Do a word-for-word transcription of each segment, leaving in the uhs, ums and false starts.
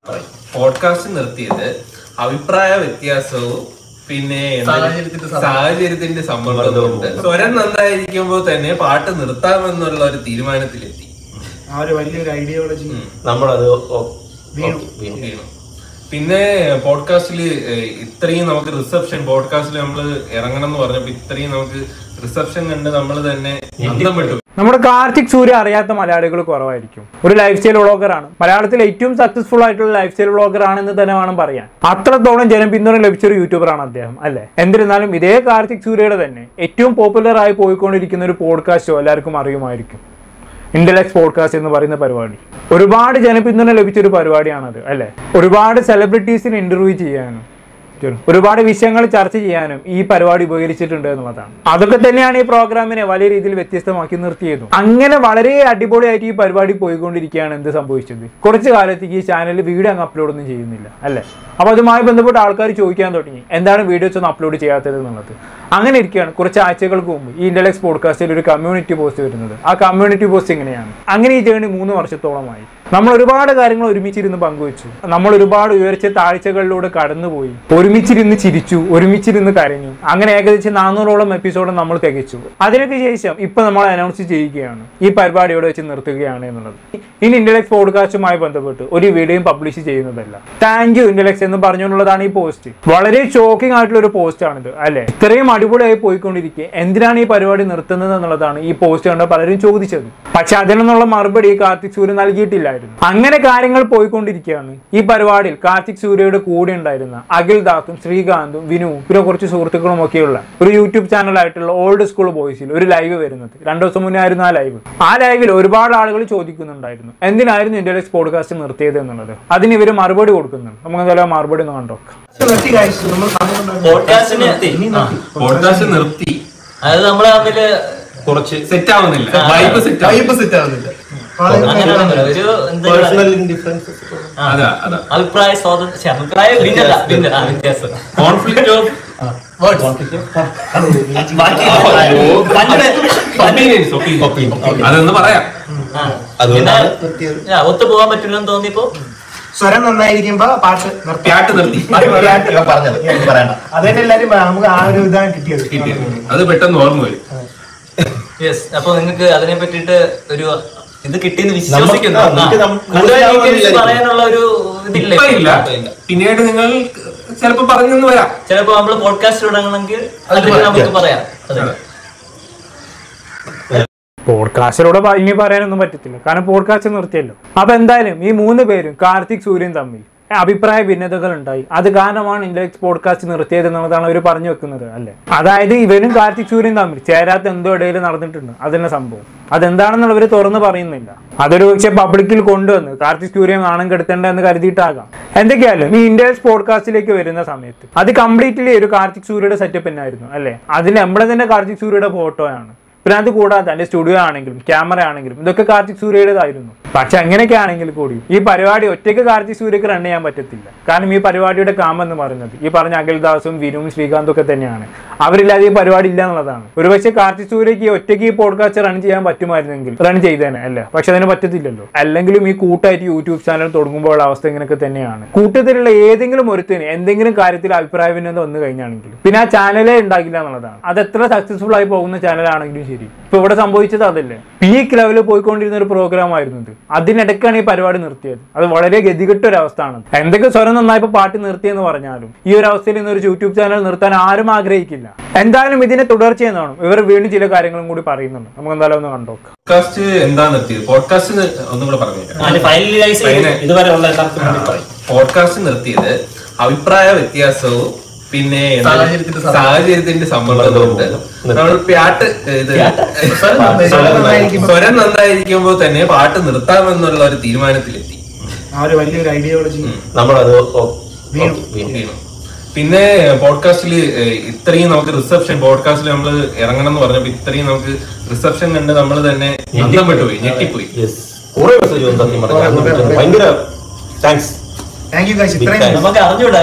Podcast നിർത്തിയത് അഭിപ്രായ വ്യത്യാസവും പിന്നെ സാഹചര്യത്തിന്റെ സമ്മർദ്ദമുണ്ട്. സ്വരം നന്നായിരിക്കുമ്പോൾ തന്നെ പാട്ട് നിർത്താമെന്നുള്ള ഒരു തീരുമാനത്തിലെത്തി. ആ ഒരു വലിയൊരു ഐഡിയോളജി നമ്മളത് വീണു. പിന്നെ പോഡ്കാസ്റ്റില് ഇത്രയും നമുക്ക് റിസപ്ഷൻ പോഡ്കാസ്റ്റിൽ നമ്മൾ ഇറങ്ങണം എന്ന് പറഞ്ഞപ്പോ ഇത്രയും നമുക്ക് റിസപ്ഷൻ കണ്ട് നമ്മൾ തന്നെ അന്തം വിട്ടു. നമ്മുടെ കാർത്തിക് സൂര്യ അറിയാത്ത മലയാളികൾ കുറവായിരിക്കും. ഒരു ലൈഫ് സ്റ്റൈൽ വ്ളോഗറാണ്, മലയാളത്തിൽ ഏറ്റവും സക്സസ്ഫുൾ ആയിട്ടുള്ള ലൈഫ് സ്റ്റൈൽ വ്ളോഗർ ആണെന്ന് തന്നെ വേണം പറയാൻ. അത്രത്തോളം ജനപിന്തുണ ലഭിച്ച ഒരു യൂട്യൂബറാണ് അദ്ദേഹം, അല്ലെ? എന്നിരുന്നാലും ഇതേ കാർത്തിക് സൂര്യയുടെ തന്നെ ഏറ്റവും പോപ്പുലർ ആയി പോയിക്കൊണ്ടിരിക്കുന്ന ഒരു പോഡ്കാസ്റ്റോ എല്ലാവർക്കും അറിയുമായിരിക്കും, ഇന്റലക്സ് പോഡ്കാസ്റ്റ് എന്ന് പറയുന്ന പരിപാടി. ഒരുപാട് ജനപിന്തുണ ലഭിച്ചൊരു പരിപാടിയാണത്, അല്ലെ? ഒരുപാട് സെലിബ്രിറ്റീസിന് ഇന്റർവ്യൂ ചെയ്യാനും ഒരുപാട് വിഷയങ്ങൾ ചർച്ച ചെയ്യാനും ഈ പരിപാടി ഉപകരിച്ചിട്ടുണ്ട് എന്നുള്ളതാണ്. അതൊക്കെ തന്നെയാണ് ഈ പ്രോഗ്രാമിനെ വലിയ രീതിയിൽ വ്യത്യസ്തമാക്കി നിർത്തിയതും. അങ്ങനെ വളരെ അടിപൊളിയായിട്ട് ഈ പരിപാടി പോയിക്കൊണ്ടിരിക്കുകയാണ് എന്ത് സംഭവിച്ചത്? കുറച്ചു കാലത്തേക്ക് ഈ ചാനലിൽ വീഡിയോ അങ്ങ് അപ്ലോഡ് ഒന്നും ചെയ്യുന്നില്ല, അല്ലെ? അപ്പൊ അതുമായി ബന്ധപ്പെട്ട് ആൾക്കാർ ചോദിക്കാൻ തുടങ്ങി, എന്താണ് വീഡിയോസ് ഒന്നും അപ്ലോഡ് ചെയ്യാത്തത് എന്നുള്ളത്. അങ്ങനെ ഇരിക്കുകയാണ് കുറച്ച് ആഴ്ചകൾക്ക് മുമ്പ് ഈ ഇന്റലക്സ് പോഡ്കാസ്റ്റിൽ ഒരു കമ്മ്യൂണിറ്റി പോസ്റ്റ് വരുന്നത്. ആ കമ്മ്യൂണിറ്റി പോസ്റ്റ് ഇങ്ങനെയാണ്: അങ്ങനെ ഈ ജേണി മൂന്ന് വർഷത്തോളമായി. നമ്മൾ ഒരുപാട് കാര്യങ്ങൾ ഒരുമിച്ചിരുന്ന് പങ്കുവച്ചു, നമ്മൾ ഒരുപാട് ഉയർച്ച താഴ്ചകളിലൂടെ കടന്നുപോയി, ഒരുമിച്ചിരുന്ന് ചിരിച്ചു, ഒരുമിച്ചിരുന്ന് കരഞ്ഞു. അങ്ങനെ ഏകദേശം നാനൂറോളം എപ്പിസോഡ് നമ്മൾ തികച്ചു. അതിനൊക്കെ ശേഷം ഇപ്പൊ നമ്മൾ അനൗൺസ് ചെയ്യുകയാണ് ഈ പരിപാടിയോടെ വെച്ച് നിർത്തുകയാണ് എന്നുള്ളത്. ഇനി ഇന്റലക്സ് പോഡ്കാസ്റ്റുമായി ബന്ധപ്പെട്ട് ഒരു വീഡിയോയും പബ്ലിഷ് ചെയ്യുന്നതല്ല. താങ്ക് യു ഇന്റലക്സ് എന്ന് പറഞ്ഞുകൊണ്ടുള്ളതാണ് ഈ പോസ്റ്റ്. വളരെ ഷോക്കിംഗ് ആയിട്ടുള്ള ഒരു പോസ്റ്റ് ആണിത്, അല്ലെ? ഇത്രയും അടിപൊളിയായി പോയിക്കൊണ്ടിരിക്കെ എന്തിനാണ് ഈ പരിപാടി നിർത്തുന്നത് എന്നുള്ളതാണ് ഈ പോസ്റ്റ് കണ്ട് പലരും ചോദിച്ചത്. പക്ഷെ അതിനുള്ള മറുപടി കാർത്തിക് സൂര്യ നൽകിയിട്ടില്ലായിരുന്നു. അങ്ങനെ കാര്യങ്ങൾ പോയിക്കൊണ്ടിരിക്കുകയാണ്. ഈ പരിപാടിയിൽ കാർത്തിക് സൂര്യയുടെ കൂടെ ഉണ്ടായിരുന്ന അഖിൽ ദാസും ശ്രീകാന്തും വിനുവും പിന്നെ കുറച്ച് സുഹൃത്തുക്കളും ഒക്കെയുള്ള ഒരു യൂട്യൂബ് ചാനലായിട്ടുള്ള ഓൾഡ് സ്കൂൾ ബോയ്സിൽ ഒരു ലൈവ് വരുന്നത്. രണ്ടു ദിവസം മുന്നേ ആയിരുന്നു ആ ലൈവ്. ആ ലൈവിൽ ഒരുപാട് ആളുകൾ ചോദിക്കുന്നുണ്ടായിരുന്നു എന്തിനായിരുന്നു ഇന്റലക്സ് പോഡ്കാസ്റ്റ് നിർത്തിയത് എന്നുള്ളത്. അതിന് ഇവര് മറുപടി കൊടുക്കുന്നുണ്ട്. നമുക്ക് എന്തായാലും മറുപടി ഒന്ന് കണ്ടോക്കാം. പോഡ്കാസ്റ്റ് നിർത്തി, അതായത് നമ്മള് തമ്മില് കുറച്ച് സെറ്റ് ആവുന്നില്ല, വൈബ് സെറ്റ് വൈബ് സെറ്റ് ആവുന്നില്ല. അഭിപ്രായ സ്വാതന്ത്ര്യം, അഭിപ്രായ വ്യത്യാസം, കോൺഫ്ലിക്റ്റ് ഓഫ് അതൊന്ന് പറയാം. ഒത്തു പോകാൻ പറ്റില്ലെന്ന് തോന്നിയപ്പോ സ്വരം നന്നായിരിക്കുമ്പോ പാട്ട് പാട്ട് നിർത്തി പറഞ്ഞത് പറയണ്ട. അതായത് എല്ലാരും നമുക്ക് ആ ഒരു ഇതാണ് കിട്ടിയത് കിട്ടിയത് അത് പെട്ടെന്ന് ഓർമ്മ വരും. യെസ്. അപ്പൊ നിങ്ങൾക്ക് അതിനെ പറ്റിയിട്ട് ഒരു ഇത് കിട്ടിയെന്ന് വിശ്വസിക്കുന്നു. പറയാനുള്ള ഒരു ഇതില്ല. പിന്നീട് നിങ്ങൾ ചിലപ്പോ പറഞ്ഞെന്ന് വരാം. ചിലപ്പോ നമ്മള് പോഡ്കാസ്റ്റ് തുടങ്ങണമെങ്കിൽ നമുക്ക് പറയാം. പോഡ്കാസ്റ്റിലൂടെ ഇനി പറയാനൊന്നും പറ്റത്തില്ല, കാരണം പോഡ്കാസ്റ്റ് നിർത്തിയല്ലോ. അപ്പൊ എന്തായാലും ഈ മൂന്ന് പേരും കാർത്തിക് സൂര്യൻ തമ്മിൽ അഭിപ്രായ ഭിന്നതകൾ ഉണ്ടായി. അത് കാരണമാണ് ഇന്റലക്സ് പോഡ്കാസ്റ്റ് നിർത്തിയത് എന്നുള്ളതാണ് അവർ പറഞ്ഞു വെക്കുന്നത്, അല്ലെ? അതായത് ഇവരും കാർത്തിക് സൂര്യൻ തമ്മിൽ ചേരാത്ത എന്തോ ഇടയിൽ നടന്നിട്ടുണ്ട്. അതിന്റെ സംഭവം അതെന്താണെന്നുള്ളവർ തുറന്ന് പറയുന്നില്ല. അതൊരു പക്ഷെ പബ്ലിക്കിൽ കൊണ്ടുവന്ന് കാർത്തിക് സൂര്യൻ നാണം കെടുത്തേണ്ട എന്ന് കരുതിയിട്ടാകാം. എന്തൊക്കെയായാലും ഈ ഇന്റലക്സ് പോഡ്കാസ്റ്റിലേക്ക് വരുന്ന സമയത്ത് അത് കംപ്ലീറ്റ്ലി ഒരു കാർത്തിക് സൂര്യയുടെ സെറ്റപ്പ് തന്നെയായിരുന്നു, അല്ലെ? അതിൽ നമ്മളെ തന്നെ കാർത്തിക് സൂര്യയുടെ ഫോട്ടോയാണ്. പിന്നെ അത് കൂടാതെ അതിന്റെ സ്റ്റുഡിയോ ആണെങ്കിലും ക്യാമറ ആണെങ്കിലും ഇതൊക്കെ കാർത്തിക് സൂര്യയുടേതായിരുന്നു. പക്ഷെ അങ്ങനെയൊക്കെ ആണെങ്കിൽ കൂടി ഈ പരിപാടി ഒറ്റയ്ക്ക് കാർത്തിക് സൂര്യക്ക് റൺ ചെയ്യാൻ പറ്റത്തില്ല. കാരണം ഈ പരിപാടിയുടെ കാമെന്ന് പറയുന്നത് ഈ പറഞ്ഞ അഖിൽദാസും വിനുവും ശ്രീകാന്തും ഒക്കെ തന്നെയാണ്. അവരില്ലാതെ ഈ പരിപാടി ഇല്ല എന്നുള്ളതാണ്. ഒരുപക്ഷെ കാർത്തിക് സൂര്യക്ക് ഒറ്റയ്ക്ക് ഈ പോഡ്കാസ്റ്റ് റൺ ചെയ്യാൻ പറ്റുമായിരുന്നെങ്കിൽ റൺ ചെയ്തേനെ, അല്ല? പക്ഷെ അതിന് പറ്റത്തില്ലല്ലോ. അല്ലെങ്കിലും ഈ കൂട്ടായിട്ട് യൂട്യൂബ് ചാനൽ തുടങ്ങുമ്പോൾ അവസ്ഥ ഇങ്ങനെയൊക്കെ തന്നെയാണ്. കൂട്ടത്തിലുള്ള ഏതെങ്കിലും ഒരുത്തിന് എന്തെങ്കിലും കാര്യത്തിൽ അഭിപ്രായ ഭിന്നത വന്നു കഴിഞ്ഞാണെങ്കിൽ പിന്നെ ആ ചാനലേ ഉണ്ടാകില്ല എന്നുള്ളതാണ്. അത് എത്ര സക്സസ്ഫുൾ ആയി പോകുന്ന ചാനലാണെങ്കിലും ശരി. ഇപ്പൊ ഇവിടെ സംഭവിച്ചത് അതല്ലേ, പീക്ക് ലെവലിൽ പോയിക്കൊണ്ടിരുന്ന ഒരു പ്രോഗ്രാം ആയിരുന്നു ഇത്. അതിനിടയ്ക്കാണ് ഈ പരിപാടി നിർത്തിയത്. അത് വളരെ ഗതികെട്ട ഒരു അവസ്ഥയാണ്. എന്തൊക്കെ സ്വരം നന്നായപ്പോ പാട്ട് നിർത്തിയെന്ന് പറഞ്ഞാലും ഈ ഒരു അവസ്ഥയിൽ നിന്ന് ഒരു യൂട്യൂബ് ചാനൽ നിർത്താൻ ആരും ആഗ്രഹിക്കില്ല. എന്തായാലും ഇതിനെ തുടർച്ചയെന്നാണ് ഇവർ വീണ്ടും ചില കാര്യങ്ങളും കൂടി പറയുന്നുണ്ട്. നമുക്ക് എന്തായാലും ഒന്ന് കണ്ടോക്കാം. പോഡ്കാസ്റ്റ് എന്താ നിർത്തിയത്? പോഡ്കാസ്റ്റ് ഒന്നും കൂടെ പറഞ്ഞു. പോഡ്കാസ്റ്റ് നിർത്തിയത് അഭിപ്രായ വ്യത്യാസവും പിന്നെ സാഹചര്യത്തിന്റെ സമ്മർദ്ദമുണ്ട്. നമ്മൾ പാട്ട് ഇത് സ്വരം നന്നായിരിക്കുമ്പോൾ തന്നെ പാട്ട് നിർത്താമെന്നുള്ള ഒരു തീരുമാനത്തിലെത്തി. ആ ഒരു വലിയൊരു ഐഡിയോളജി നമ്മളത് വീണു. പിന്നെ പോഡ്കാസ്റ്റില് ഇത്രയും നമുക്ക് റിസപ്ഷൻ പോഡ്കാസ്റ്റിൽ നമ്മൾ ഇറങ്ങണം എന്ന് പറഞ്ഞപ്പോ ഇത്രയും നമുക്ക് റിസപ്ഷൻ കണ്ട് നമ്മൾ തന്നെ അന്തം വിട്ടുപോയി, ഞെട്ടിപ്പോയി. കുറെ മെസ്സേജ് ഭയങ്കര താങ്ക്സ്. Thank you guys. നമുക്ക് അറിഞ്ഞൂടാ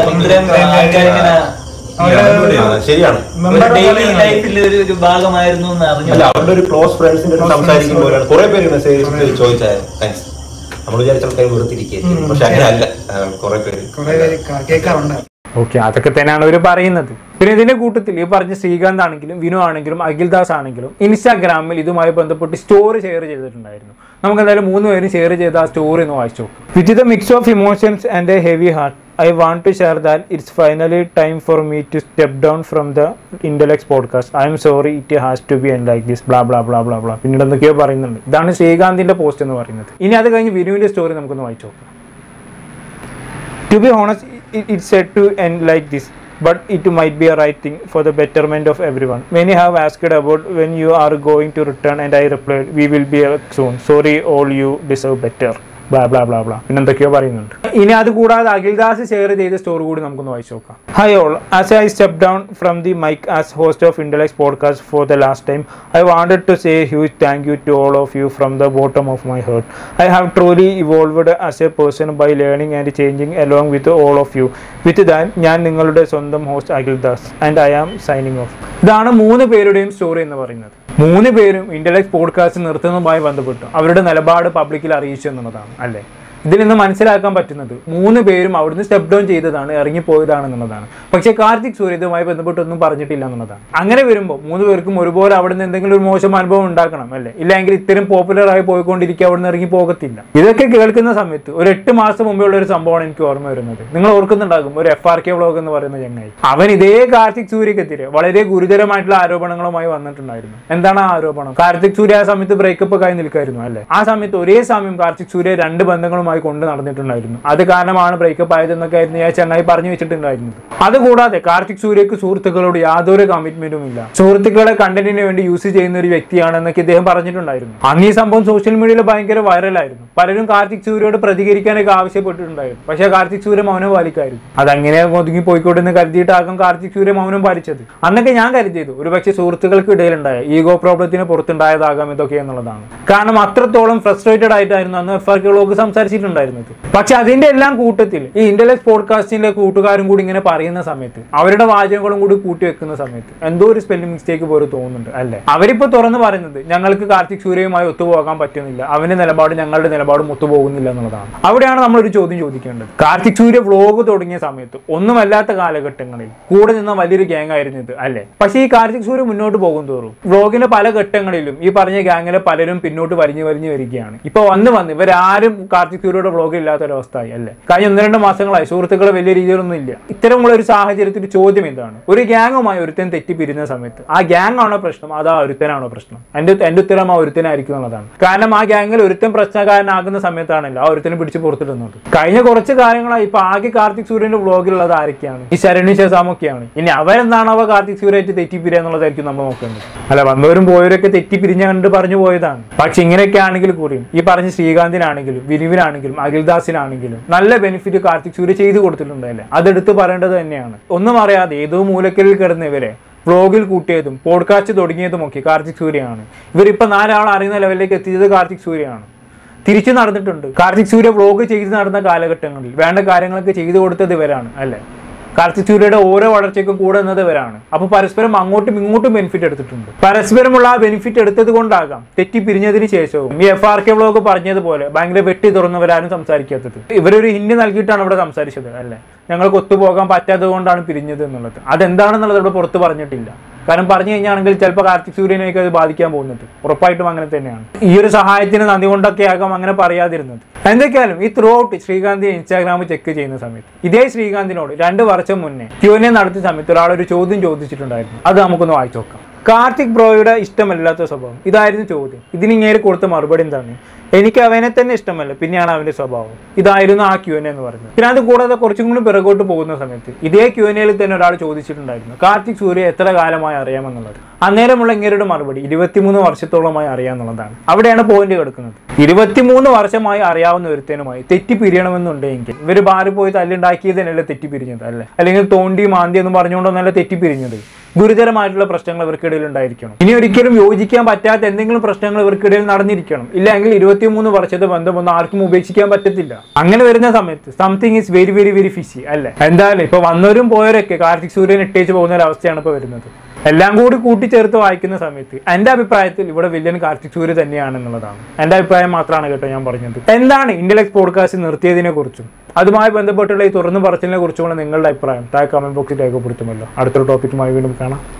ശരിയാണ്. ഒരു ഭാഗമായിരുന്നു എന്ന് അറിഞ്ഞു. അല്ല, അവരുടെ ഒരു ക്ലോസ് ഫ്രണ്ട്സിന്റെ സംസാരിക്കുമ്പോഴാണ് കുറെ പേര് മെസ്സേജ് ചോദിച്ചായിരുന്നു താങ്ക്സ്. നമ്മൾ വിചാരിച്ച ആൾക്കാർ വെറുത്തിരിക്കുകയായിരിക്കും, പക്ഷെ അങ്ങനെ അല്ല. കുറെ പേര് കുറെ പേര് ക- കേൾക്കാറുണ്ട്. ഓക്കെ, അതൊക്കെ തന്നെയാണ് അവർ പറയുന്നത്. പിന്നെ ഇതിന്റെ കൂട്ടത്തിൽ ഈ പറഞ്ഞ ശ്രീകാന്ത് ആണെങ്കിലും വിനു ആണെങ്കിലും അഖിൽദാസ് ആണെങ്കിലും ഇൻസ്റ്റാഗ്രാമിൽ ഇതുമായി ബന്ധപ്പെട്ട് സ്റ്റോറി ഷെയർ ചെയ്തിട്ടുണ്ടായിരുന്നു. നമുക്ക് എന്തായാലും മൂന്ന് പേരും ഷെയർ ചെയ്ത ആ സ്റ്റോറി ഒന്ന് വായിച്ചു നോക്കും. With the mix of emotions and a heavy heart I want to share that it's finally time for me to step down from the Intellects podcast. I am sorry it has to be end like this. Blah blah blah blah blah. പിന്നീട് എന്തൊക്കെയോ പറയുന്നുണ്ട്. ഇതാണ് ശ്രീകാന്തിന്റെ post എന്ന് പറയുന്നത്. ഇനി അത് കഴിഞ്ഞ് വിനുവിന്റെ story നമുക്കൊന്ന് വായിച്ചു നോക്കാം. To be honest, it, it's said to end like this, but it might be a right thing for the betterment of everyone. Many have asked about when you are going to return, and I replied, we will be back soon. Sorry, all you deserve better. Blah blah blah blah പിന്നെ എന്തൊക്കെയോ പറയുന്നുണ്ട്. ഇനി അത് കൂടാതെ Akhil Das share ചെയ്ത story കൂടി നമുക്കൊന്ന് വായിച്ചു നോക്കാം. Hi all, as I step down from the mic as host of Intellects podcast for the last time, I wanted to say huge thank you to all of you from the bottom of my heart. I have truly evolved as a person by learning and changing along with all of you. With that ഞാൻ നിങ്ങളുടെ സ്വന്തം host Akhildas and I am signing off. ഇതാണ് മൂന്ന് പേരുടെയും story എന്ന് പറയുന്നത്. മൂന്ന് പേരും ഇന്റലക്ട്സ് പോഡ്കാസ്റ്റ് നിർത്തുന്നതുമായി ബന്ധപ്പെട്ട് അവരുടെ നിലപാട് പബ്ലിക്കിൽ അറിയിച്ചു എന്നുള്ളതാണ് അല്ലേ. ഇതിൽ നിന്ന് മനസ്സിലാക്കാൻ പറ്റുന്നത് മൂന്ന് പേരും അവിടുന്ന് സ്റ്റെപ്പ് ഡൗൺ ചെയ്തതാണ്, ഇറങ്ങിപ്പോയതാണെന്നുള്ളതാണ്. പക്ഷേ കാർത്തിക് സൂര്യ ഇതുമായി ബന്ധപ്പെട്ടൊന്നും പറഞ്ഞിട്ടില്ല എന്നുള്ളതാണ്. അങ്ങനെ വരുമ്പോൾ മൂന്ന് പേർക്കും ഒരുപോലെ അവിടുന്ന് എന്തെങ്കിലും ഒരു മോശം അനുഭവം ഉണ്ടാക്കണം അല്ലേ, ഇല്ലെങ്കിൽ ഇത്തരം പോപ്പുലറായി പോയിക്കൊണ്ടിരിക്കുക അവിടുന്ന് ഇറങ്ങി പോകത്തില്ല. ഇതൊക്കെ കേൾക്കുന്ന സമയത്ത് ഒരു എട്ട് മാസം മുമ്പേ ഉള്ള ഒരു സംഭവമാണ് എനിക്ക് ഓർമ്മ വരുന്നത്. നിങ്ങൾ ഓർക്കുന്നുണ്ടാകും, ഒരു എഫ് ആർ കെ വ്ളോഗ് എന്ന് പറയുന്ന ചങ്ങായി, അവൻ ഇതേ കാർത്തിക് സൂര്യക്കെതിരെ വളരെ ഗുരുതരമായിട്ടുള്ള ആരോപണങ്ങളുമായി വന്നിട്ടുണ്ടായിരുന്നു. എന്താണ് ആ ആരോപണം? കാർത്തിക് സൂര്യ ആ സമയത്ത് ബ്രേക്കപ്പ് ഒക്കെ ആയി നിൽക്കായിരുന്നു അല്ലേ. ആ സമയത്ത് ഒരേ സമയം കാർത്തിക് സൂര്യ രണ്ട് ബന്ധങ്ങളും കൊണ്ട് നടന്നിട്ടുണ്ടായിരുന്നു. അത് കാരണമാണ് ബ്രേക്കപ്പ് ആയതെന്നൊക്കെ ആയിരുന്നു ഞാൻ ചെന്നായി പറഞ്ഞു വെച്ചിട്ടുണ്ടായിരുന്നത്. അതുകൂടാതെ കാർത്തിക് സൂര്യക്ക് സുഹൃത്തുക്കളോട് യാതൊരു കമ്മിറ്റ്മെന്റും ഇല്ല, സുഹൃത്തുക്കളെ കണ്ടന്റിന് വേണ്ടി യൂസ് ചെയ്യുന്ന ഒരു വ്യക്തിയാണെന്നൊക്കെ ഇദ്ദേഹം പറഞ്ഞിട്ടുണ്ടായിരുന്നു. അന്ന് ഈ സംഭവം സോഷ്യൽ മീഡിയയിൽ ഭയങ്കര വൈറലായിരുന്നു. പലരും കാർത്തിക് സൂര്യയോട് പ്രതികരിക്കാനൊക്കെ ആവശ്യപ്പെട്ടിട്ടുണ്ടായിരുന്നു. പക്ഷേ കാർത്തിക് സൂര്യ മൗനം പാലിക്കായിരുന്നു. അതങ്ങനെ ഒതുങ്ങി പോയിക്കോട്ടെന്ന് കരുതിയിട്ടാകും കാർത്തിക് സൂര്യ മൗനം പാലിച്ചത്. അന്നൊക്കെ ഞാൻ കരുതിയത് ഒരു പക്ഷേ സുഹൃത്തുക്കൾക്ക് ഇടയിലുണ്ടായ ഈഗോ പ്രോബ്ലത്തിന് പുറത്തുണ്ടായതാകാം ഇതൊക്കെ എന്നുള്ളതാണ്. കാരണം അത്രത്തോളം ഫ്രസ്ട്രേറ്റഡ് ആയിട്ടായിരുന്നു അന്ന് എഫ് ആർ കെ വ്ളോഗ് സംസാരിച്ചിട്ടുണ്ടായിരുന്നത്. പക്ഷെ അതിന്റെ എല്ലാം കൂട്ടത്തിൽ ഈ ഇന്റലക്ട്സ് പോഡ്കാസ്റ്റിന്റെ കൂട്ടുകാരും കൂടി ഇങ്ങനെ പറയുന്ന സമയത്ത്, അവരുടെ വാചകങ്ങളും കൂടി കൂട്ടി വെക്കുന്ന സമയത്ത് എന്തോ ഒരു സ്പെല്ലിംഗ് മിസ്റ്റേക്ക് പോലെ തോന്നുന്നുണ്ട് അല്ലെ. അവരിപ്പോ തുറന്ന് പറയുന്നത് ഞങ്ങൾക്ക് കാർത്തിക് സൂര്യയുമായി ഒത്തുപോകാൻ പറ്റുന്നില്ല, അവന്റെ നിലപാട് ഞങ്ങളുടെ നിലപാടും ഒത്തുപോകുന്നില്ല എന്നുള്ളതാണ്. അവിടെയാണ് നമ്മളൊരു ചോദ്യം ചോദിക്കേണ്ടത്. കാർത്തിക് സൂര്യ വ്ളോഗ് തുടങ്ങിയ സമയത്ത് ഒന്നുമല്ലാത്ത കാലഘട്ടങ്ങളിൽ കൂടെ നിന്ന വലിയൊരു ഗ്യാങ് ആയിരുന്നു ഇത് അല്ലെ. പക്ഷേ ഈ കാർത്തിക് സൂര്യ മുന്നോട്ട് പോകും തോറും വ്ളോഗിന്റെ പല ഘട്ടങ്ങളിലും ഈ പറഞ്ഞ ഗ്യാങ്ങിലെ പലരും പിന്നോട്ട് വലിഞ്ഞു വലിഞ്ഞു വരികയാണ്. ഇപ്പൊ വന്ന് വന്ന് ഇവരാരും കാർത്തിക് സൂര്യയുടെ വ്ളോഗ് ഇല്ലാത്തൊരവസ്ഥയായി അല്ലേ. കഴിഞ്ഞ ഒന്ന് രണ്ട് മാസങ്ങളായി സുഹൃത്തുക്കളെ വലിയ രീതിയിലൊന്നും ഇല്ല. ഇത്തരമുള്ള ഒരു സാഹചര്യത്തിൽ ചോദ്യം എന്താണ്? ഒരു ഗ്യാങ്ങുമായി ഒരുത്തൻ തെറ്റി പിരിഞ്ഞ സമയത്ത് ആ ഗ്യാങ് ആണോ പ്രശ്നം, അതാ ഒരുത്തനാണോ പ്രശ്നം? എന്റെ എന്റെ ഉത്തരം ആ ഒരുത്തനായിരിക്കും എന്നുള്ളതാണ്. കാരണം ആ ഗ്യാങ്ങിൽ ഒരുത്തൻ പ്രശ്നക്കാരനാകുന്ന സമയത്താണല്ലോ ആ ഒരുത്തനെ പിടിച്ച് പുറത്തിടുന്നത്. കഴിഞ്ഞ കുറച്ച് കാര്യങ്ങളായി ഇപ്പൊ ആകെ കാർത്തിക് സൂര്യന്റെ വ്ളോഗിലുള്ളത് ആരൊക്കെയാണ്? ഈ ശരണി ശേഷാമൊക്കെയാണ്. ഇനി അവരെന്താണോ അവ കാർത്തിക് സൂര്യായിട്ട് തെറ്റിപ്പിരിക എന്നുള്ളതായിരിക്കും നമ്മൾ നോക്കേണ്ടത്. അല്ല, വന്നവരും പോയവരൊക്കെ തെറ്റിപ്പിരിഞ്ഞ കണ്ട് പറഞ്ഞു പോയതാണ്. പക്ഷെ ഇങ്ങനെയൊക്കെ ആണെങ്കിൽ കൂടിയും ഈ പറഞ്ഞ ശ്രീകാന്തിനാണെങ്കിലും വിനുവിനാണെങ്കിലും അഖിൽദാസിനാണെങ്കിലും നല്ല ബെനിഫിറ്റ് കാർത്തിക് സൂര്യ ചെയ്തു കൊടുത്തിട്ടുണ്ടല്ലേ. അതെടുത്ത് പറയേണ്ടത് തന്നെയാണ്. ഒന്നും അറിയാതെ ഏതോ മൂലക്കലിൽ കിടന്ന് ഇവരെ വ്ളോഗിൽ കൂട്ടിയതും പോഡ്കാസ്റ്റ് തുടങ്ങിയതും ഒക്കെ കാർത്തിക് സൂര്യയാണ്. ഇവരിപ്പോ നാലാൾ അറിയുന്ന ലെവലിലേക്ക് എത്തിയത് കാർത്തിക് സൂര്യയാണ്. തിരിച്ചു നടന്നിട്ടുണ്ട്. കാർത്തിക് സൂര്യ വ്ളോഗ് ചെയ്ത് നടന്ന കാലഘട്ടങ്ങളിൽ വേണ്ട കാര്യങ്ങളൊക്കെ ചെയ്തു കൊടുത്തത് ഇവരാണ് അല്ലെ. കാർത്തിക് സൂര്യയുടെ ഓരോ വളർച്ചയ്ക്കും കൂടെ നിന്നത് ഇവരാണ്. അപ്പൊ പരസ്പരം അങ്ങോട്ടും ഇങ്ങോട്ടും ബെനിഫിറ്റ് എടുത്തിട്ടുണ്ട്. പരസ്പരമുള്ള ആ ബെനിഫിറ്റ് എടുത്തത് കൊണ്ടാകാം തെറ്റി പിരിഞ്ഞതിന് ശേഷവും ഈ എഫ് ആർ കെ വ്ളോഗ് പറഞ്ഞതുപോലെ ഭയങ്കര വെട്ടി തുറന്നവരാരും സംസാരിക്കാത്തത്. ഇവരൊരു ഹിന്റ് നൽകിയിട്ടാണ് ഇവിടെ സംസാരിച്ചത് അല്ലെ. ഞങ്ങൾക്ക് ഒത്തുപോകാൻ പറ്റാത്തത് കൊണ്ടാണ് പിരിഞ്ഞത് എന്നുള്ളത്. അതെന്താണെന്നുള്ളത് ഇവിടെ പുറത്ത് പറഞ്ഞിട്ടില്ല. കാരണം പറഞ്ഞു കഴിഞ്ഞാണെങ്കിൽ ചിലപ്പോൾ കാർത്തിക് സൂര്യനെയൊക്കെ അത് ബാധിക്കാൻ പോകുന്നത് ഉറപ്പായിട്ടും അങ്ങനെ തന്നെയാണ്. ഈ ഒരു സഹായത്തിന് നന്ദി കൊണ്ടൊക്കെ ആകാം അങ്ങനെ പറയാതിരുന്നത്. എന്തൊക്കെയാലും ഈ throughout Srikanth Instagram check ചെയ്യുന്ന സമയത്ത് ഇതേ ശ്രീകാന്തിനോട് രണ്ട് വർഷം മുന്നേ ക്യൂ എൻ എ നടത്തിയ സമയത്ത് ഒരാളൊരു ചോദ്യം ചോദിച്ചിട്ടുണ്ടായിരുന്നു. അത് നമുക്കൊന്ന് വായിച്ചു നോക്കാം. കാർത്തിക് ബ്രോയുടെ ഇഷ്ടമല്ലാത്ത സ്വഭാവം ഇതായിരുന്നു ചോദ്യം. ഇതിനിങ്ങേര് കൊടുത്ത മറുപടി എന്താണ്? എനിക്ക് അവനെ തന്നെ ഇഷ്ടമല്ല, പിന്നെയാണ് അവന്റെ സ്വഭാവം. ഇതായിരുന്നു ആ ക്യൂ എൻ എന്ന് പറയുന്നത്. പിന്നെ അത് കൂടാതെ കുറച്ചും കൂടി പിറകോട്ട് പോകുന്ന സമയത്ത് ഇതേ ക്യൂ എൻ എയിൽ തന്നെ ഒരാൾ ചോദിച്ചിട്ടുണ്ടായിരുന്നു കാർത്തിക് സൂര്യ എത്ര കാലമായി അറിയാമെന്നുള്ളത്. അന്നേരമുള്ള ഇങ്ങേരുടെ മറുപടി ഇരുപത്തിമൂന്ന് വർഷത്തോളമായി അറിയാമെന്നുള്ളതാണ്. അവിടെയാണ് പോയിന്റ് കിടക്കുന്നത്. ഇരുപത്തിമൂന്ന് വർഷമായി അറിയാവുന്ന ഒരുത്തനുമായി തെറ്റി പിരിയണമെന്നുണ്ടെങ്കിൽ ഇവര് ബാറി പോയി തല്ലുണ്ടാക്കിയതിനല്ലേ തെറ്റിപ്പിരിഞ്ഞത് അല്ലെ. അല്ലെങ്കിൽ തോണ്ടി മാന്തി എന്ന് പറഞ്ഞുകൊണ്ടൊന്നല്ല തെറ്റിപ്പിരിഞ്ഞത്. ഗുരുതരമായിട്ടുള്ള പ്രശ്നങ്ങൾ ഇവർക്കിടയിൽ ഉണ്ടായിരിക്കണം. ഇനി ഒരിക്കലും യോജിക്കാൻ പറ്റാത്ത എന്തെങ്കിലും പ്രശ്നങ്ങൾ ഇവർക്കിടയിൽ നടന്നിരിക്കണം. ഇല്ലെങ്കിൽ ഇരുപത്തിമൂന്ന് വർഷത്തെ ബന്ധമൊന്നും ആർക്കും ഉപേക്ഷിക്കാൻ പറ്റത്തില്ല. അങ്ങനെ വരുന്ന സമയത്ത് something is very very very fishy അല്ലെ. എന്തായാലും ഇപ്പൊ വന്നവരും പോയവരൊക്കെ കാർത്തിക് സൂര്യൻ ഇട്ടേച്ച് പോകുന്ന ഒരു അവസ്ഥയാണ് ഇപ്പൊ വരുന്നത്. എല്ലാം കൂടി കൂട്ടിച്ചേർത്ത് വായിക്കുന്ന സമയത്ത് എന്റെ അഭിപ്രായത്തിൽ ഇവിടെ വില്ലൻ കാർത്തിക് സൂര്യ തന്നെയാണെന്നുള്ളതാണ്. എന്റെ അഭിപ്രായം മാത്രമാണ് കേട്ടോ ഞാൻ പറഞ്ഞത്. എന്താണ് ഇന്റലക്ട്സ് പോഡ്കാസ്റ്റ് നിർത്തിയതിനെ കുറിച്ചും അതുമായി ബന്ധപ്പെട്ടുള്ള ഈ തുറന്നു പറച്ചിലിനെ കുറിച്ചുള്ള നിങ്ങളുടെ അഭിപ്രായം താഴെ കമന്റ് ബോക്സിൽ രേഖപ്പെടുത്തുമല്ലോ. അടുത്തൊരു ടോപ്പിക്കുമായി വീണ്ടും കാണാം.